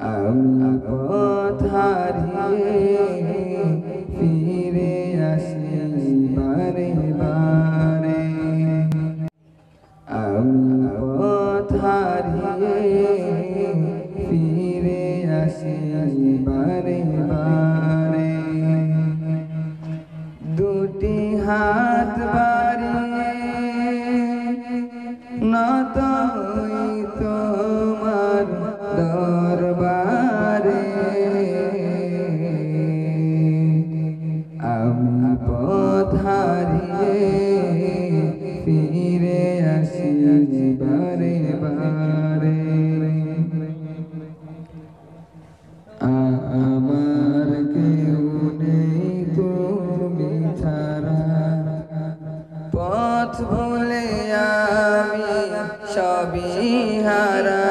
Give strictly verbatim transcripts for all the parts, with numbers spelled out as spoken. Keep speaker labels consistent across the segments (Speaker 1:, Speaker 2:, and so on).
Speaker 1: আমি পথ হারিয়ে ফিরে আসি বারে বারে। আমি পথ হারিয়ে ফিরে আসি বারে বারে। দুটি হাত বাড়িয়ে নত হই তোমার দরবারে। আমি পথ হারিয়ে ফিরে আসি বারে বারে। আমার কেউ নেই তুমি ছাড়া, পথ ভুলে আমি সবই হারা।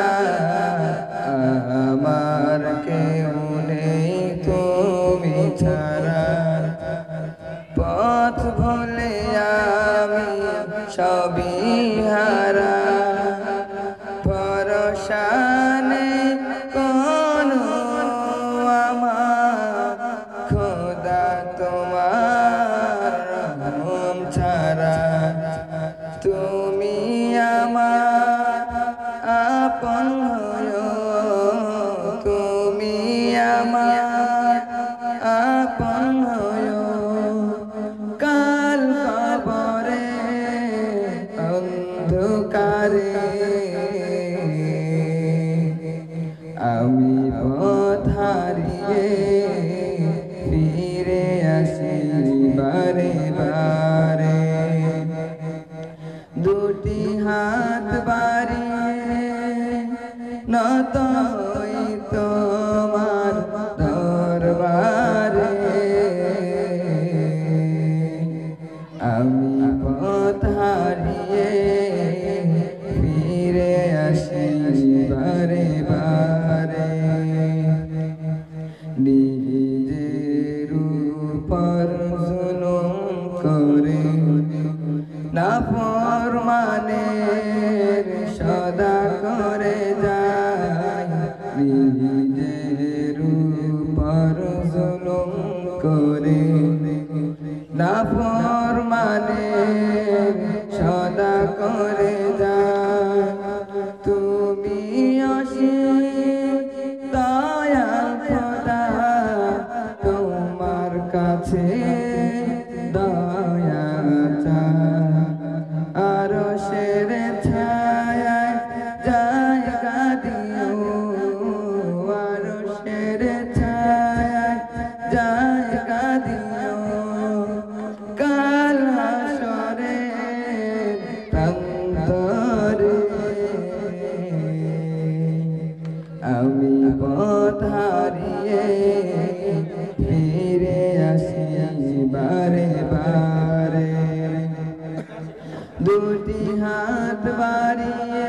Speaker 1: আমার কেউ নেই তুমি ছাড়া, পথ ভুলে আমি সবই হারা। ভরসা নেই কোনো আমার, খোদা তোমার রহম ছাড়া। তুমি আমার আপন হয়ো, তুমি আমার আপন হয়ো। কাল কবরে অন্ধকারে আমি পথ হারিয়ে ফিরে আসি বারে বারে। দুটি হাত বাড়িয়ে নত হই তোমার দরবারে। আমি পথ হারিয়ে ফিরে আসি বারে বারে। নিজের উপর জুলুম করে নাফরমানের সদা করে যায়। নিজের উপর জুলুম করে নাফরমানের সদা করে যায়। তুমি অসীম দয়াল খোদা, তোমার কাছে দয়া চাই। আরশের ছায়ায় জায়গা দিও, আরশের ছায়ায় জায়গা দিও। কাল হাসরের প্রান্তরে আমি পথ হারিয়ে ফিরে আসি বারে বারে। দুটি হাত বাড়িয়ে